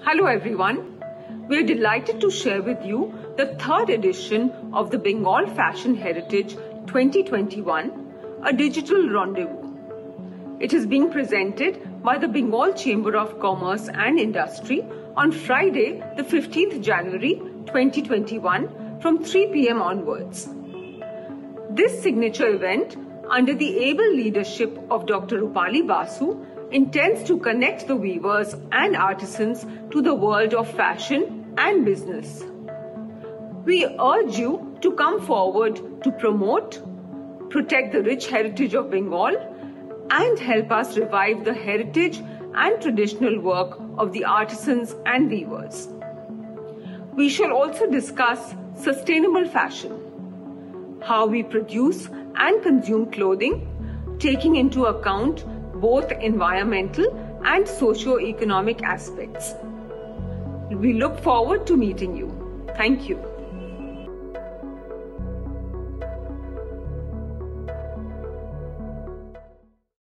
Hello everyone. We are delighted to share with you the third edition of the Bengal Fashion Heritage 2021, a digital rendezvous. It is being presented by the Bengal Chamber of Commerce and Industry on Friday, the 15th January 2021 from 3 p.m. onwards. This signature event, under the able leadership of Dr. Rupali Basu, intends to connect the weavers and artisans to the world of fashion and business. We urge you to come forward to promote, protect the rich heritage of Bengal, and help us revive the heritage and traditional work of the artisans and weavers. We shall also discuss sustainable fashion, how we produce and consume clothing, taking into account both environmental and socio-economic aspects. We look forward to meeting you. Thank you.